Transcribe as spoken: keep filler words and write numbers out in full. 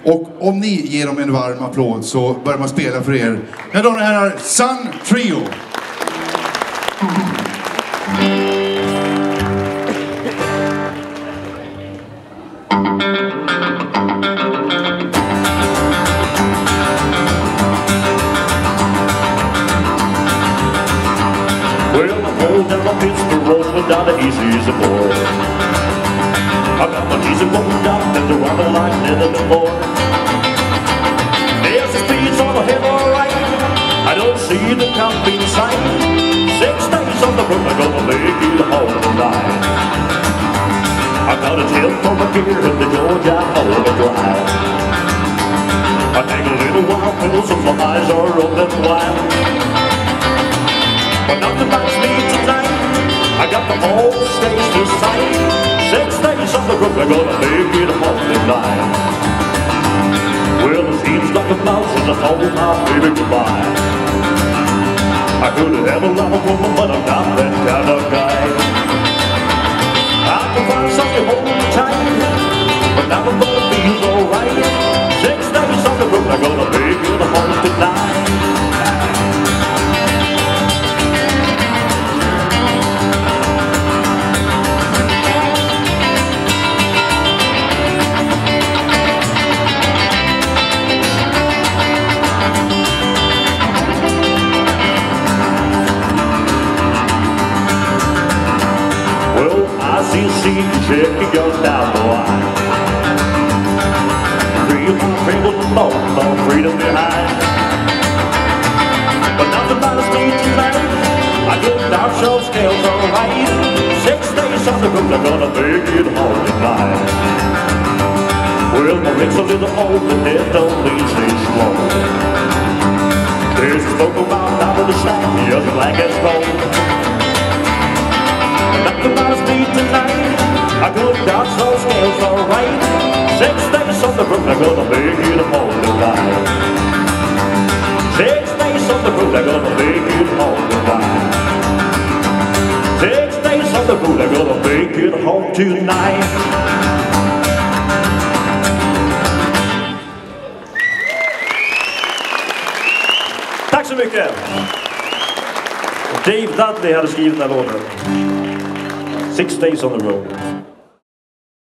Och om ni ger dem en varm applåd så börjar man spela för er. Mina damer och herrar, Sun Trio! Well, I'm going down on Pittsburgh Road, but down the east is a boy. I got my diesel going down and the rumble like never before. There's the speeds on the hill, alright. I don't see the camping sign. Six days on the road, I'm gonna make it home tonight. I got a tail for my gear in the Georgia Overdrive. I take a little while, till some flies are open wide. But nothing bites me tonight. I got the whole stage to sight. Six days on the road, I'm gonna make it home tonight. Well, it seems like a mouse as I told my baby goodbye. I could have a lot of woman, but I'm not that kind of guy. I can find something hold me tight, but now I'm gonna feel alright. Six days on the road, I'm gonna make it home tonight. I see a scene checking goes down the line. Free of my freedom alone, no freedom behind. But nothing matters me tonight. I get down show scales alright. Six days on the road, I'm gonna make it home tonight. Well, my rig's a little old, but it don't leave me slow. There's a smoke around out of the stack, just black as gold. Nothing matters me tonight. I go down slow scales alright. Six days on the road, I'm gonna make it home tonight. Six days on the road, I'm gonna make it home tonight. Six days on the road, I'm gonna make it home tonight. Tack så mycket! Dave Dudley hade skrivit den här låten. Six days on the road.